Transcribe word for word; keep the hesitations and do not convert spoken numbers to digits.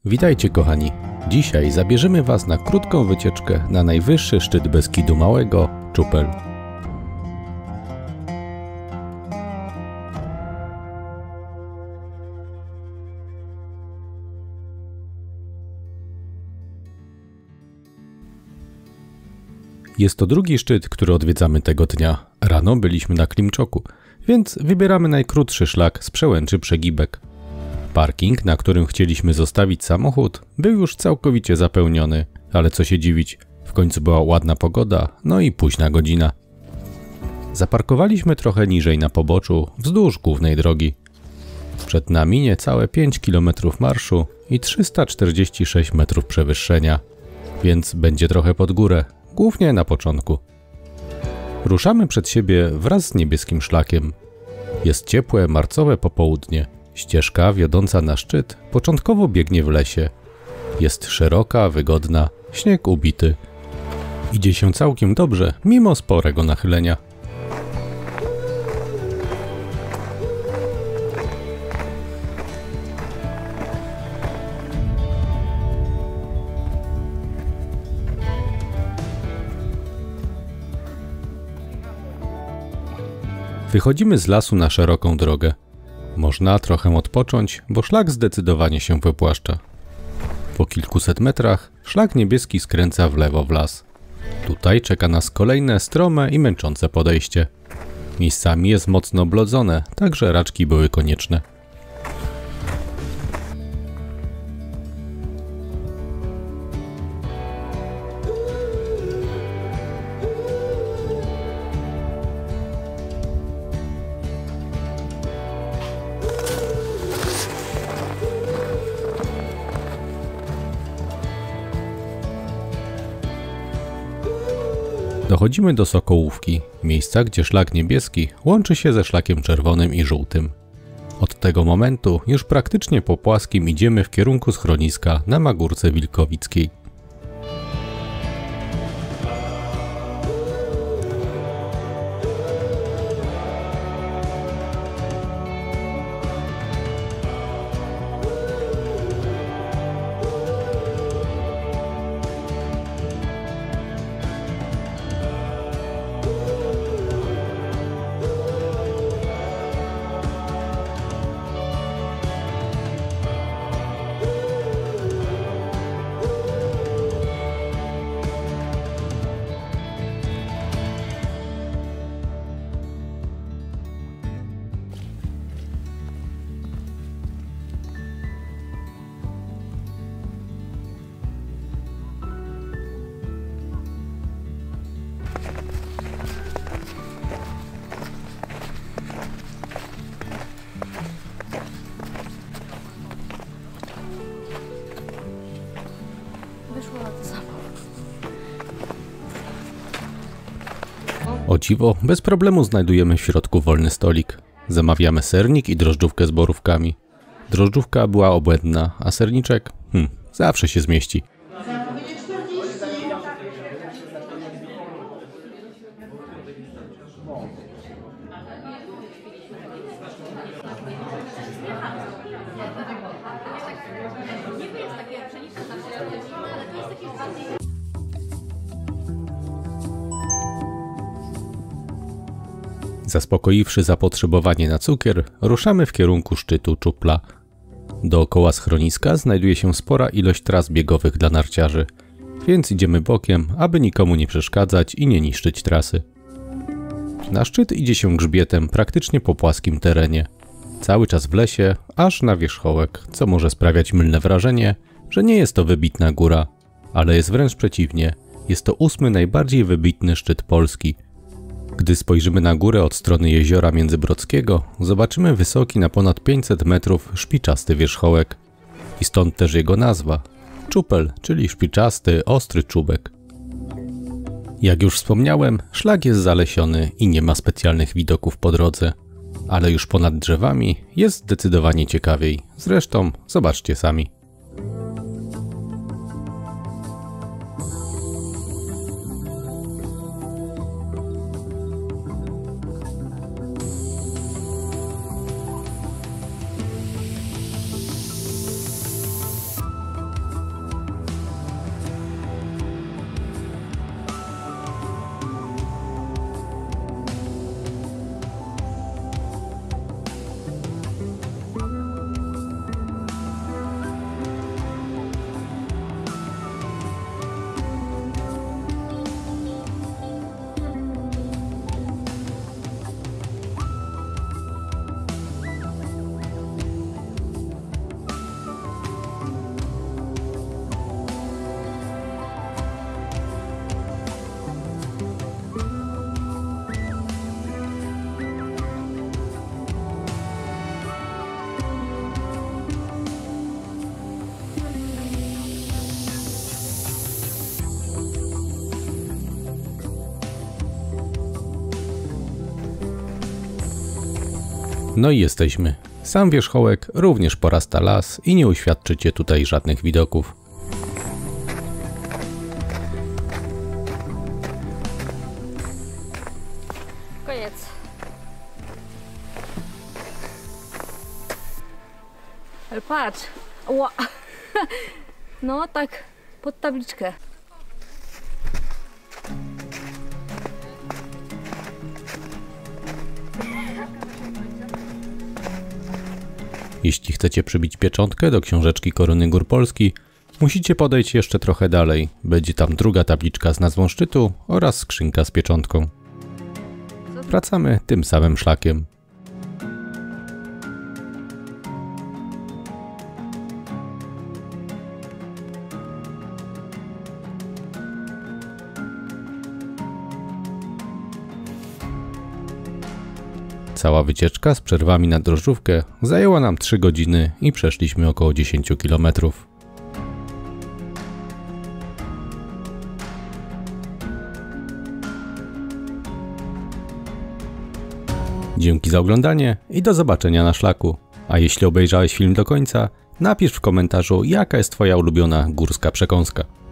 Witajcie kochani, dzisiaj zabierzemy Was na krótką wycieczkę na najwyższy szczyt Beskidu Małego, Czupel. Jest to drugi szczyt, który odwiedzamy tego dnia. Rano byliśmy na Klimczoku, więc wybieramy najkrótszy szlak z Przełęczy Przegibek. Parking, na którym chcieliśmy zostawić samochód, był już całkowicie zapełniony, ale co się dziwić, w końcu była ładna pogoda, no i późna godzina. Zaparkowaliśmy trochę niżej na poboczu, wzdłuż głównej drogi. Przed nami niecałe pięć kilometrów marszu i trzysta czterdzieści sześć metrów przewyższenia, więc będzie trochę pod górę, głównie na początku. Ruszamy przed siebie wraz z niebieskim szlakiem. Jest ciepłe, marcowe popołudnie. Ścieżka wiodąca na szczyt początkowo biegnie w lesie. Jest szeroka, wygodna, śnieg ubity. Idzie się całkiem dobrze, mimo sporego nachylenia. Wychodzimy z lasu na szeroką drogę. Można trochę odpocząć, bo szlak zdecydowanie się wypłaszcza. Po kilkuset metrach szlak niebieski skręca w lewo w las. Tutaj czeka nas kolejne strome i męczące podejście. Miejscami jest mocno oblodzone, także raczki były konieczne. Dochodzimy do Sokołówki, miejsca, gdzie szlak niebieski łączy się ze szlakiem czerwonym i żółtym. Od tego momentu już praktycznie po płaskim idziemy w kierunku schroniska na Magórce Wilkowickiej. O dziwo, bez problemu znajdujemy w środku wolny stolik. Zamawiamy sernik i drożdżówkę z borówkami. Drożdżówka była obłędna, a serniczek, hmm, zawsze się zmieści. Zaspokoiwszy zapotrzebowanie na cukier, ruszamy w kierunku szczytu Czupla. Dookoła schroniska znajduje się spora ilość tras biegowych dla narciarzy, więc idziemy bokiem, aby nikomu nie przeszkadzać i nie niszczyć trasy. Na szczyt idzie się grzbietem praktycznie po płaskim terenie. Cały czas w lesie, aż na wierzchołek, co może sprawiać mylne wrażenie, że nie jest to wybitna góra, ale jest wręcz przeciwnie, jest to ósmy najbardziej wybitny szczyt Polski. Gdy spojrzymy na górę od strony jeziora Międzybrodzkiego, zobaczymy wysoki na ponad pięćset metrów szpiczasty wierzchołek. I stąd też jego nazwa – Czupel, czyli szpiczasty, ostry czubek. Jak już wspomniałem, szlak jest zalesiony i nie ma specjalnych widoków po drodze. Ale już ponad drzewami jest zdecydowanie ciekawiej. Zresztą zobaczcie sami. No i jesteśmy. Sam wierzchołek również porasta las i nie uświadczycie tutaj żadnych widoków. Koniec. Ale patrz. Ła. No tak, pod tabliczkę. Jeśli chcecie przybić pieczątkę do książeczki Korony Gór Polski, musicie podejść jeszcze trochę dalej. Będzie tam druga tabliczka z nazwą szczytu oraz skrzynka z pieczątką. Wracamy tym samym szlakiem. Cała wycieczka z przerwami na drożdżówkę zajęła nam trzy godziny i przeszliśmy około dziesięć kilometrów. Dzięki za oglądanie i do zobaczenia na szlaku. A jeśli obejrzałeś film do końca, napisz w komentarzu, jaka jest Twoja ulubiona górska przekąska.